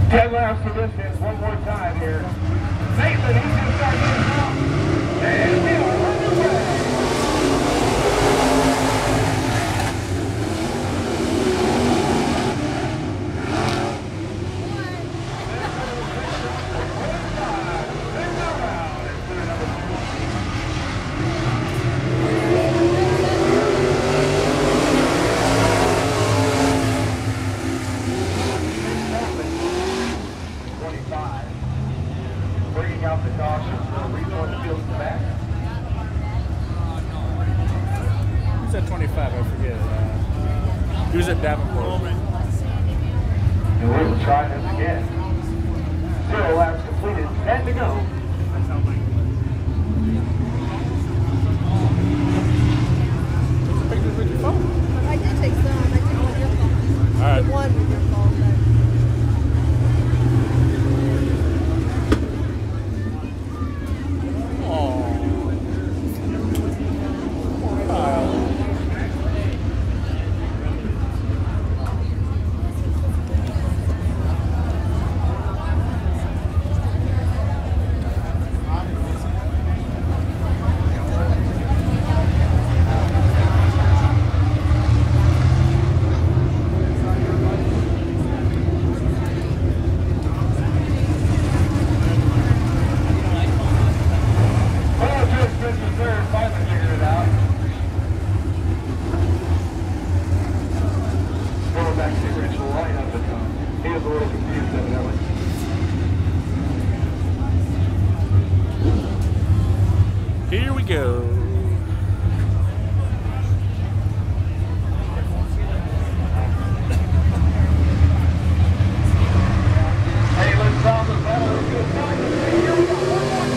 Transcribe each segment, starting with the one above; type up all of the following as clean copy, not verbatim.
10 laps for distance, one more time here. Nathan, he's going to start getting out. And we are underway. Bringing out the caution, rejoin the field to the back. Who's at 25? I forget. Who's at Davenport? And we will try this again. 0 laps completed, 10 to go. Pictures with your phone? I did take some. I took one with your phone. All right. The one with your phone. Here we go. Hey, let's stop the battle. Let's go time. Here we go. One more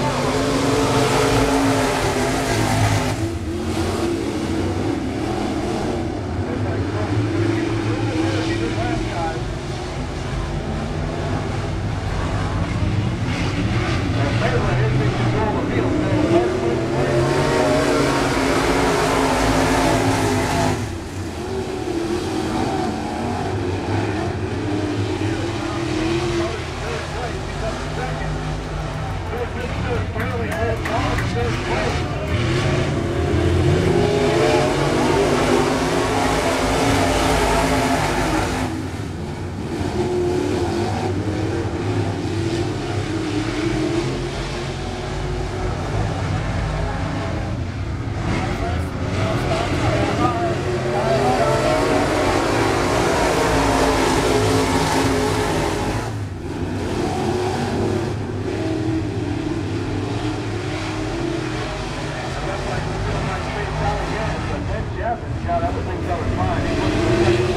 got everything covered fine.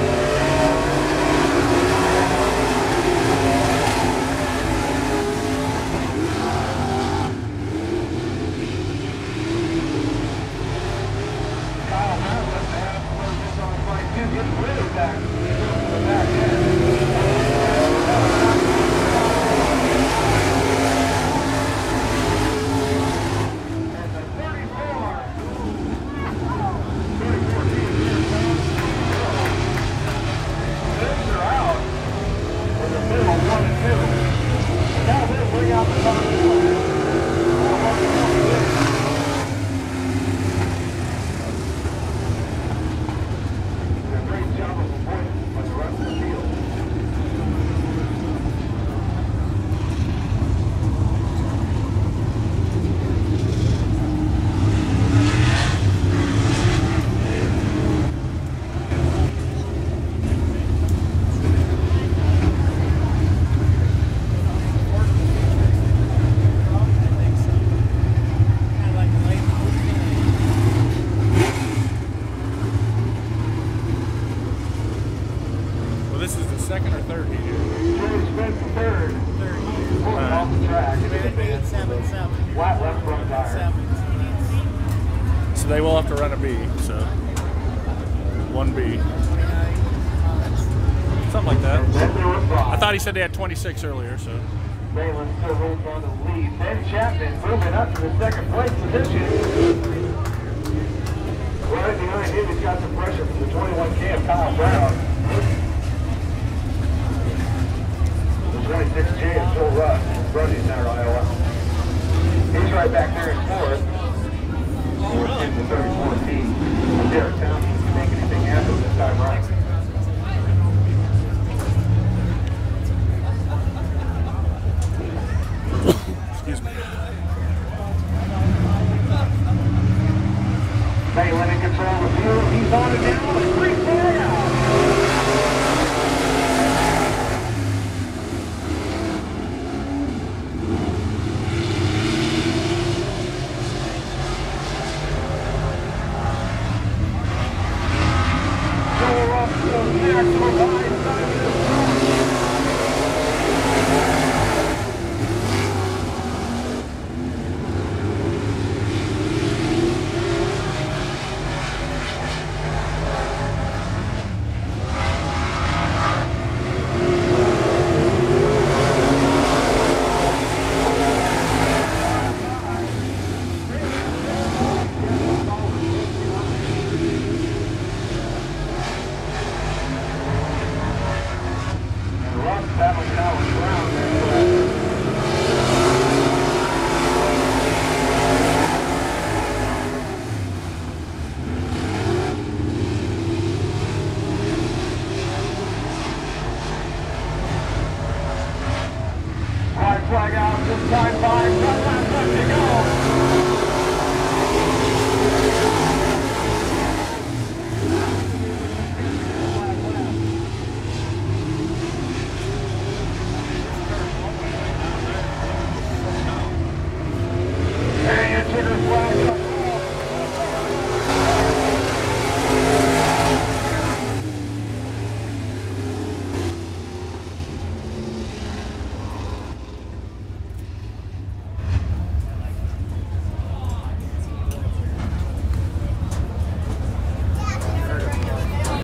This is the second or third heat here? George Smith the third. Pulling off the track. Flat left front tire. So they will have to run a B, so 1B. Something like that. I thought he said they had 26 earlier, so. Balin still holds on to the lead. Ben Chapman moving up to the second place position. Right behind him, he's got some pressure from the 21K of Kyle Brown. 36J of Joe Russ, Brody Center, Iowa. He's right back there in fourth. Fourth in the 34 team. Derek Townsend can make anything happen this time around. Excuse me. Balin in control of the field. He's on it now. A 3-4 out. Flag out, this time 5